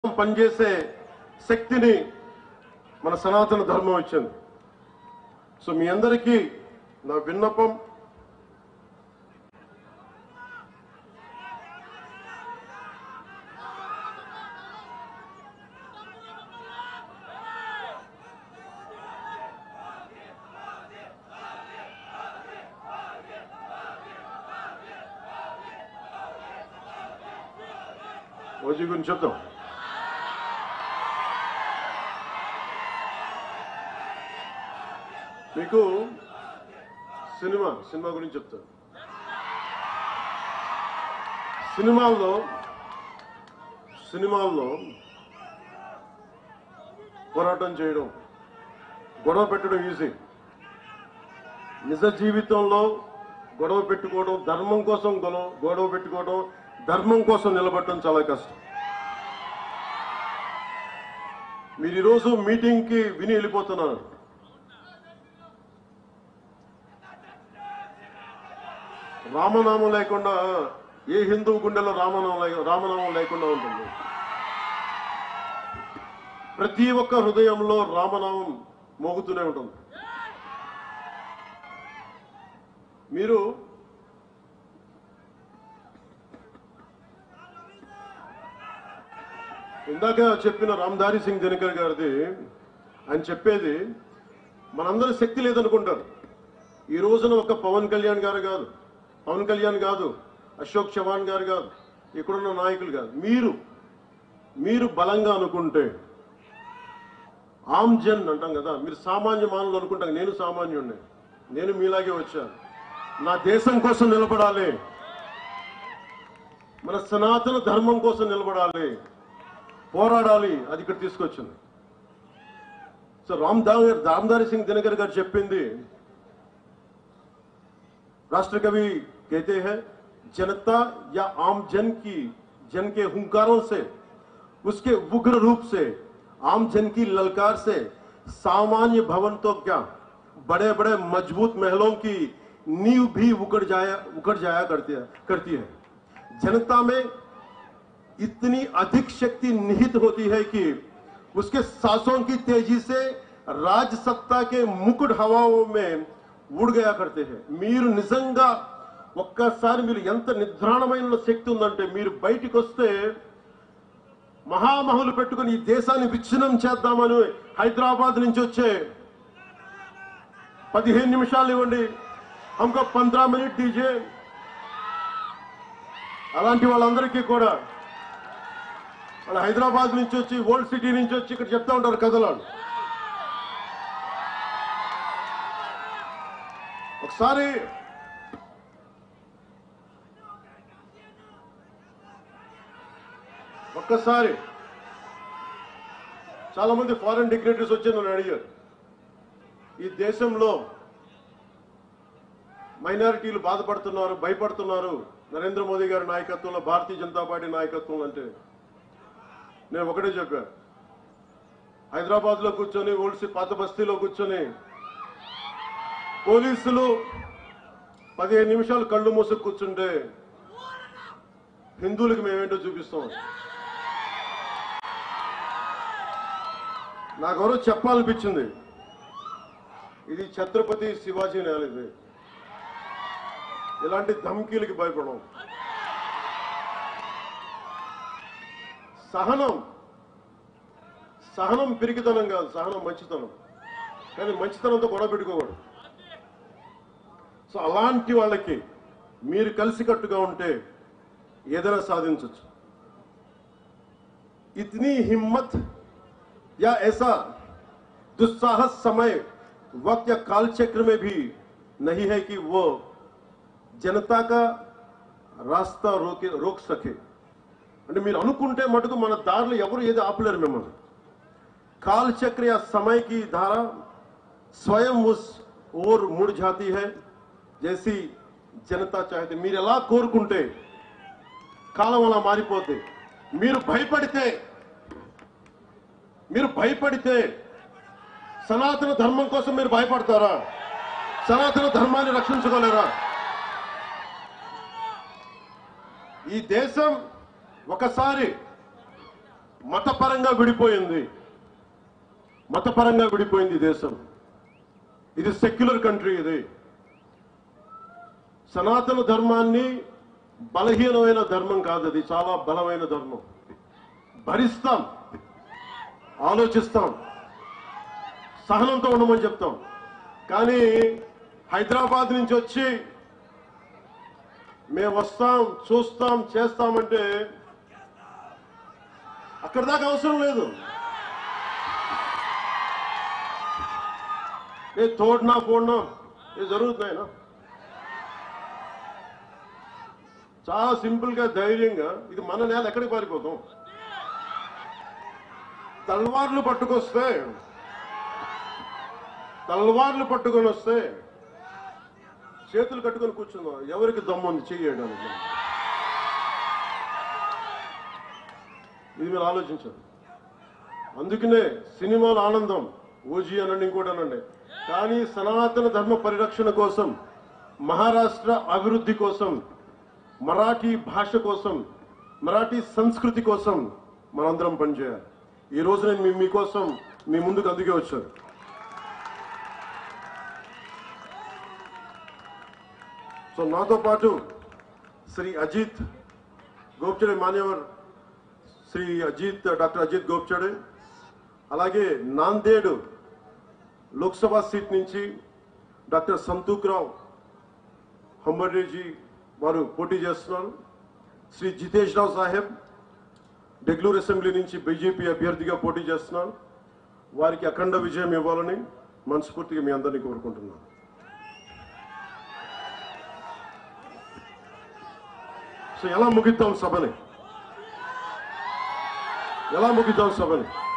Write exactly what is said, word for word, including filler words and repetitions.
పనిచేసే శక్తిని మన సనాతన ధర్మం ఇచ్చింది. సో మీ అందరికీ నా విన్నపం, ఓజీ గురించి చెప్తాం. మీకు సినిమా సినిమా గురించి చెప్తాను. సినిమాల్లో సినిమాల్లో పోరాటం చేయడం, గొడవ పెట్టడం ఈజీ. నిజ జీవితంలో గొడవ పెట్టుకోవడం, ధర్మం కోసం గొడవ గొడవ పెట్టుకోవడం, ధర్మం కోసం నిలబడటం చాలా కష్టం. మీరు ఈరోజు మీటింగ్కి విని వెళ్ళిపోతున్నారు. రామనామం లేకుండా ఏ హిందువు గుండెలో రామనామం రామనామం లేకుండా ఉంటుంది. ప్రతి ఒక్క హృదయంలో రామనామం మోగుతూనే ఉంటుంది. మీరు ఇందాక చెప్పిన రామ్ధారి సింగ్ దినకర్ గారిది ఆయన చెప్పేది మనందరి శక్తి లేదనుకుంటారు. ఈ రోజున ఒక పవన్ కళ్యాణ్ గారు కాదు, పవన్ కళ్యాణ్ కాదు, అశోక్ చవాన్ గారు కాదు, ఇక్కడున్న నాయకులు కాదు, మీరు మీరు బలంగా అనుకుంటే, ఆమ్ జన్ అంటాం కదా, మీరు సామాన్య మానవులు అనుకుంటాం. నేను సామాన్యుడిని, నేను మీలాగే వచ్చాను. నా దేశం కోసం నిలబడాలి, మన సనాతన ధర్మం కోసం నిలబడాలి, పోరాడాలి. అది ఇక్కడ తీసుకొచ్చింది. సో రామ్ధారి రామ్ధారి సింగ్ దినకర్ గారు చెప్పింది, राष्ट्र कवि कहते हैं, जनता या आम जन की जन के हुंकारों से, उसके उग्र रूप से, आम जन की ललकार से सामान्य भवन तो क्या, बड़े बड़े मजबूत महलों की नींव भी उखड़ जाया उखड़ जाया करती है करती है जनता में इतनी अधिक शक्ति निहित होती है कि उसके सांसों की तेजी से राज सत्ता के मुकुट हवाओं में ఊడ్ గయా కర్తే హై. మీరు నిజంగా ఒక్కసారి మీరు ఎంత నిద్రాణమైన శక్తి ఉందంటే, మీరు బయటికి వస్తే మహామహులు పెట్టుకుని ఈ దేశాన్ని విచ్ఛిన్నం చేద్దామని హైదరాబాద్ నుంచి వచ్చే పదిహేను నిమిషాలు ఇవ్వండి, హమ్కో పంద్రా మినిట్ దీజే, అలాంటి వాళ్ళందరికీ కూడా వాళ్ళు హైదరాబాద్ నుంచి వచ్చి, ఓల్డ్ సిటీ నుంచి వచ్చి ఇక్కడ చెప్తా ఉంటారు కథలు. ఒకసారి ఒక్కసారి చాలా మంది ఫారెన్ డిగ్నేటరీస్ వచ్చి నన్ను అడిగారు, ఈ దేశంలో మైనారిటీలు బాధపడుతున్నారు, భయపడుతున్నారు నరేంద్ర మోదీ గారి నాయకత్వంలో, భారతీయ జనతా పార్టీ నాయకత్వం అంటే. నేను ఒకటే చెప్పాను, హైదరాబాద్ లో కూర్చొని, ఓల్డ్ పాత బస్తీలో కూర్చొని పోలీసులు పదిహేను నిమిషాలు కళ్ళు మూసుకు కూర్చుంటే హిందువులకు మేమేంటో చూపిస్తాం. నాకెవరో చెప్పాలనిపించింది, ఇది ఛత్రపతి శివాజీ నేల, ఇది ఇలాంటి ధమ్కీలకి భయపడం. సహనం సహనం పిరికితనం కాదు, సహనం మంచితనం. కానీ మంచితనంతో గొడవ పెట్టుకోకూడదు. సో అలాంటి వాళ్ళకి మీరు కలిసికట్టుగా ఉంటే ఏదైనా సాధించవచ్చు. इतनी हिम्मत या ऐसा दुस्साहस समय वक्त या काल चक्र में भी नहीं है कि वो जनता का रास्ता रोके रोक सके. అంటే మీరు అనుకుంటే మటుకు మన దారిలో ఎవరు ఏది ఆపలేరు మిమ్మల్ని. काल चक्र या समय की धारा स्वयं उस ओर मुड़ जाती है जैसी जनता चाहती. మీరు ఎలా కోరుకుంటే కాలం అలా మారిపోతే. మీరు భయపడితే మీరు భయపడితే సనాతన ధర్మం కోసం మీరు భయపడతారా? సనాతన ధర్మాన్ని రక్షించుకోలేరా? ఈ దేశం ఒకసారి మతపరంగా విడిపోయింది మతపరంగా విడిపోయింది దేశం. ఇది సెక్యులర్ కంట్రీ. ఇది సనాతన ధర్మాన్ని బలహీనమైన ధర్మం కాదు, అది చాలా బలమైన ధర్మం. భరిస్తాం, ఆలోచిస్తాం, సహనంతో ఉండమని చెప్తాం. కానీ హైదరాబాద్ నుంచి వచ్చి మేము వస్తాం, చూస్తాం, చేస్తామంటే అక్కడ దాకా అవసరం లేదు. ఏ తోడనా పోడనా ఏ జరుగుతున్నాయినా చాలా సింపుల్ గా ధైర్యంగా, ఇది మన నేల, ఎక్కడికి పారిపోతాం? తల్వార్లు పట్టుకొస్తే తల్వార్లు పట్టుకొని వస్తే చేతులు కట్టుకొని కూర్చుందాం. ఎవరికి దమ్ముంది చెయ్యడానికి? ఇది మీరు ఆలోచించారు. అందుకనే సినిమాల ఆనందం, ఓజీ అనండి, ఇంకోటి అనండి, కానీ సనాతన ధర్మ పరిరక్షణ కోసం, మహారాష్ట్ర అభివృద్ధి కోసం, మరాఠీ భాష కోసం, మరాఠీ సంస్కృతి కోసం మనందరం పనిచేయాలి. ఈ రోజు నేను మీ మీకోసం మీ ముందుకు అందుకే వచ్చాను. సో నాతో పాటు శ్రీ అజిత్ గోప్చడే, మాన్యవర్ శ్రీ అజిత్, డాక్టర్ అజిత్ గోప్చడే, అలాగే నాందేడ్ లోక్సభ సీట్ నుంచి డాక్టర్ సంతూక్రావు హంబర్డేజీ వారు పోటీ చేస్తున్నారు. శ్రీ జితేష్ రావు సాహెబ్ డెగ్లూరు అసెంబ్లీ నుంచి బీజేపీ అభ్యర్థిగా పోటీ చేస్తున్నారు. వారికి అఖండ విజయం ఇవ్వాలని మనస్ఫూర్తిగా మీ అందరినీ కోరుకుంటున్నాను. సో ఎలా ముగిద్దాం సభని ఎలా ముగిద్దాం సభని